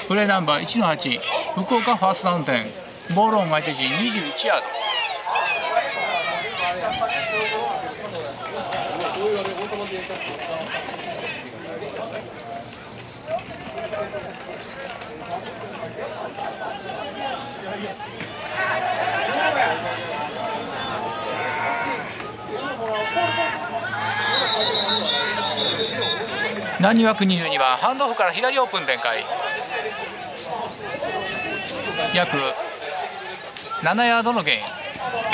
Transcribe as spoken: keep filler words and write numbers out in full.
プレーナンバーいちのはち、福岡ファーストダウンテン、ボールオン相手陣にじゅういちヤード。なにわくにじゅうにはハンドオフから左オープン展開、約ななヤードのゲイン。